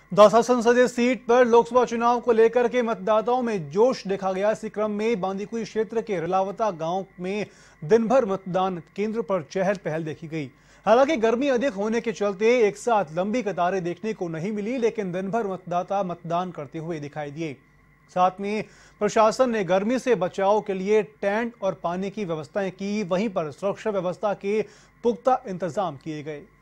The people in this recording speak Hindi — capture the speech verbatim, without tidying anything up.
दौसा संसदीय सीट पर लोकसभा चुनाव को लेकर के मतदाताओं में जोश देखा गया। इसी क्रम में बांदीकुई क्षेत्र के रिलावता गांव में दिन भर मतदान केंद्र पर चहल पहल देखी गई। हालांकि गर्मी अधिक होने के चलते एक साथ लंबी कतारें देखने को नहीं मिली, लेकिन दिन भर मतदाता मतदान करते हुए दिखाई दिए। साथ में प्रशासन ने गर्मी से बचाव के लिए टेंट और पानी की व्यवस्थाएं की। वहीं पर सुरक्षा व्यवस्था के पुख्ता इंतजाम किए गए।